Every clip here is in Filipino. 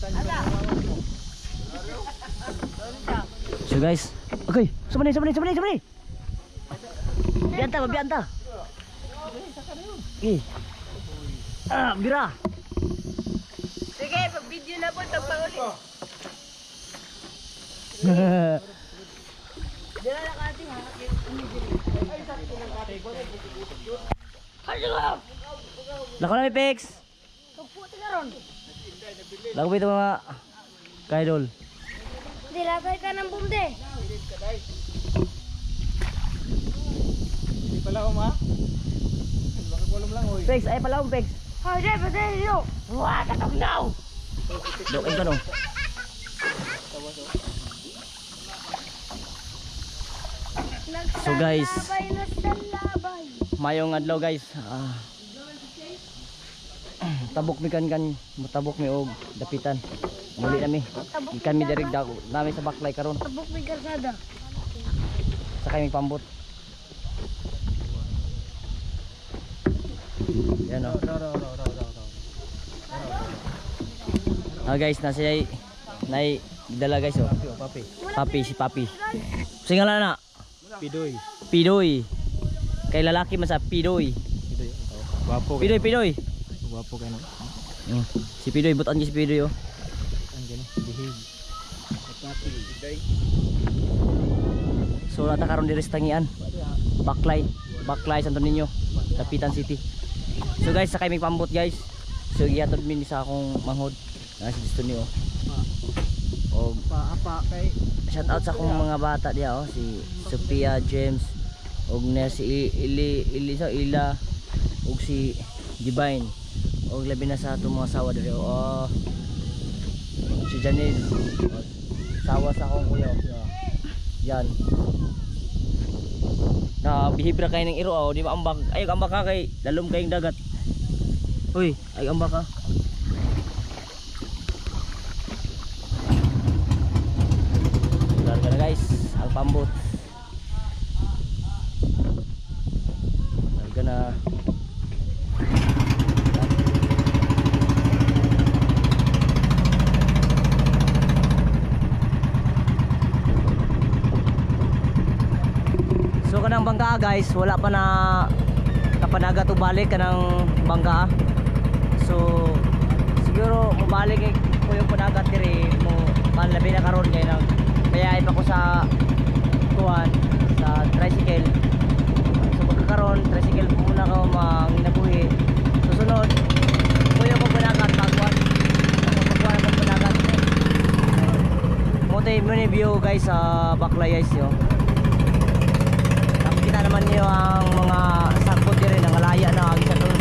So guys, okay, sumani. Bianta. Bira. Sige, pag-video na po, tagpanguli. Dila na kating ha. Lako na may Pex. Pagputi ka ron. Lako ba ito mga kaidol? Dilagay ka ng bumde. Hindi pala ako ma. Bakit walang lang oy. Pex, ay pala akong Pex. Oh, Jay, patay nyo. Wah, katog now. Doon ka no. So guys, mayong adlaw guys. Tabok mi kan mutabok mi og dapitan. Muli nami. Ikan mi diri daw nami sa baklay karon. Tabok may karsada. Sakay mi pambot. Yan o. Guys, nasa nay dala guys oh. Si Papi. Singala na. Pidoy. Kay lalaki man sa Pidoy. Guwapo. Pidoy. Guwapo ka no. Si Pidoy, butan niya si Pidoy oh. Ang gani, bihig. Pidoy. So nata karon diri sa tangian. Baklay Santo Niño, Dapitan City. So guys, sakay may pambot guys. So gihatod min sa akong manghod. Si gusto niyo. Og Apa kay shout out sa akong mga bata diha oh, si Sophia, James, og si Ila, og si Divine, og labi na sa atong mga asawa diri oh. Si Janice, sawa sa akong kuya. Yan. Na bihibra kay ning iro oh, di ba ambak. Ay ambak ka kay lalom kayong dagat. Uy, ay ambak ka. Larga na guys, ang pambot. Larga na. So kanang bangka guys, wala pa na kapanaga to balik kanang bangka. So siguro mabalik ko yung panagat diri mo panlabi na karon kay nang kaya ipa ko sa kuan sa tricycle. So pagkakaroon tricycle muna ko manginabuhi. Susunod kuya ko panagat pagkuan. Pagkuan ko panagat. Mote mo ni view guys sa baklay guys yo. Nakikita naman niyo ang mga sakot diri nang alaya na agi sa doon.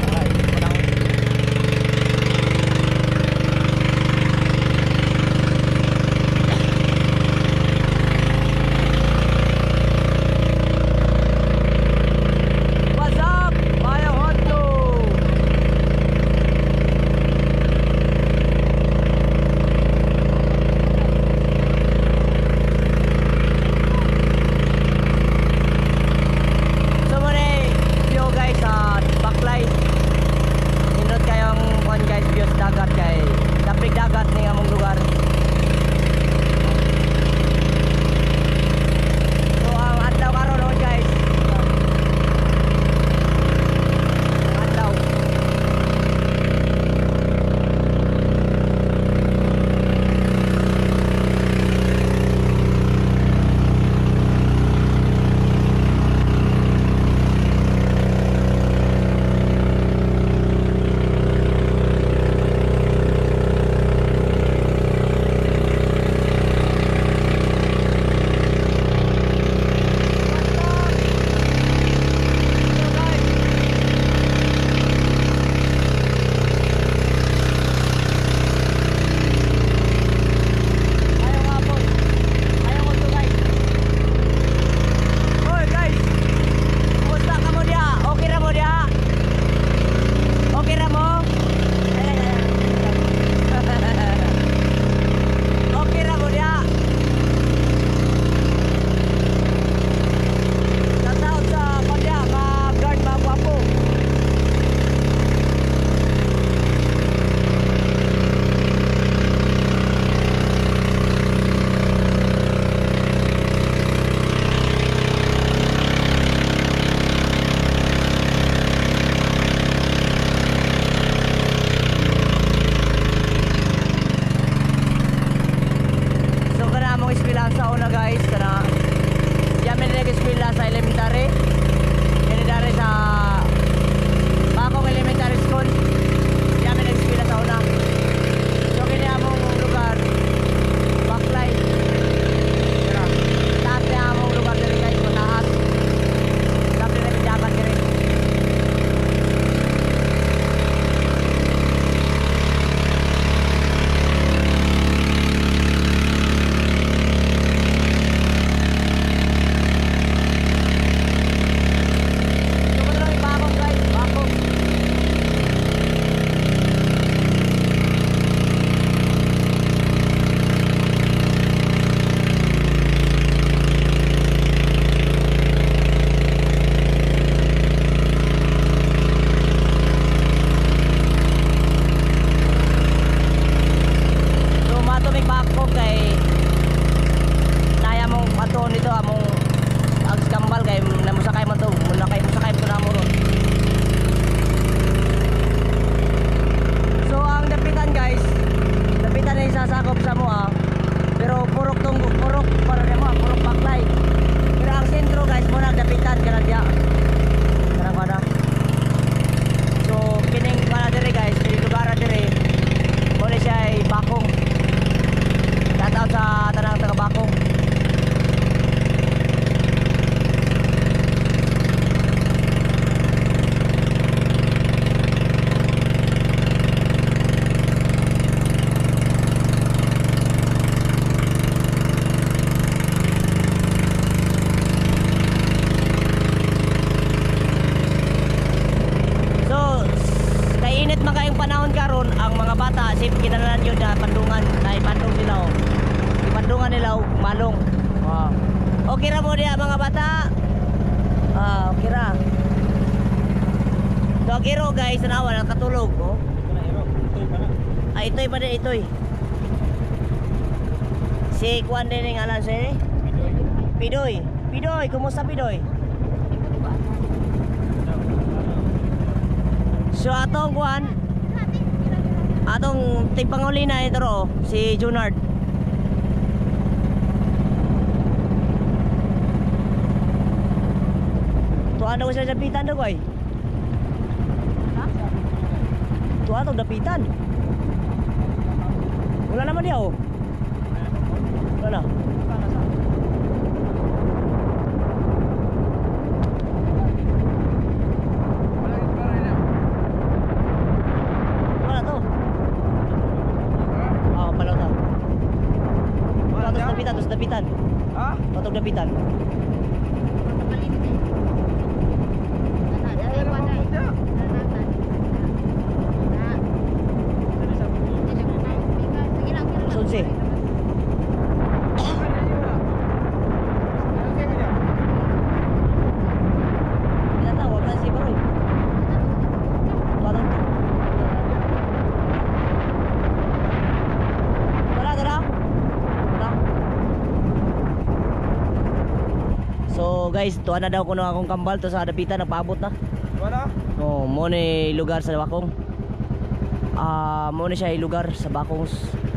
mga bata, sip kinahanglan yun na pandungan, na ipandong sila oh. Ipandungan nila oh, malong. Okay ra mo diya mga bata. Okay ra. So kiro guys, tanawa nakatulog oh. Itoy pa din, itoy. Si Kwan din yung alam siya eh. Pidoy. Pidoy, kumusta Pidoy? So atong Kwan, atong tigpangulina ito ro, si Junard. Tuan daw siya dapitan daw koy. Tuan daw dapitan. Wala naman dia oh. Wala. Wala to. Palaw to. Wala to sa dapitan. Ha? Patog dapitan. Sunsi. Tinatawag na si Baroy. Wala tara. So guys, tuwa na daw kuno akong kambal to sa dapitan, nagpaabot na. Wala? Oh, mo ni lugar sa Bakong. Mo ni siya lugar sa Bakong.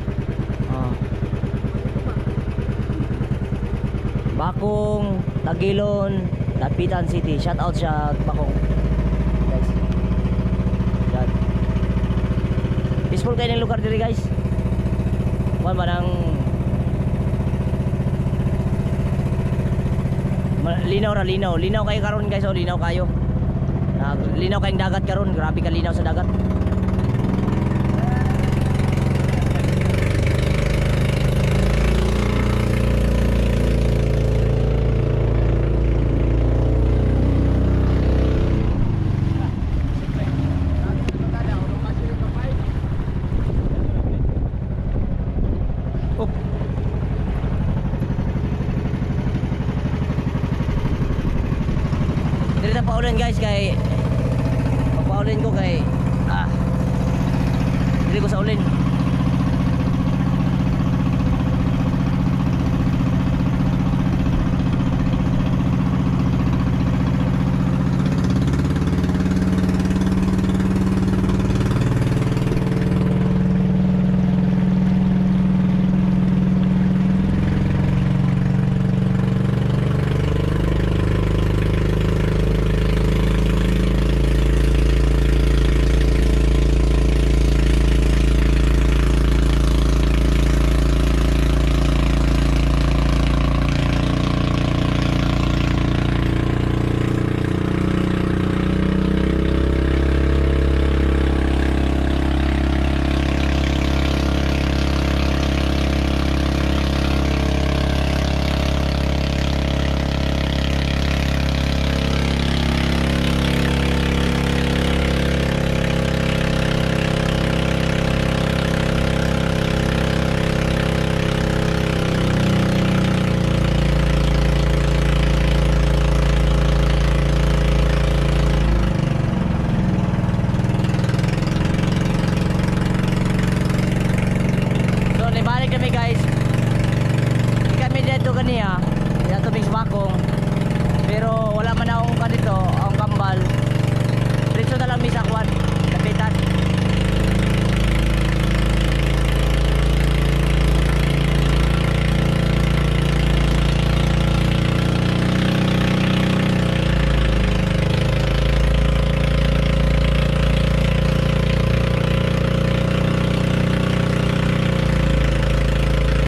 Bakong, Tagilon, Dapitan City. Shout out sa Bakong. Guys. Yan. Peaceful kayo ng lugar dito guys. Kuwan ba ng linaw ra, linaw. Linaw kayo karon guys, oh, linaw kayo. Linaw kayong dagat karon, grabe ka linaw sa dagat. Dili na paulan guys kay paulan ko kay dili ko sa ulin.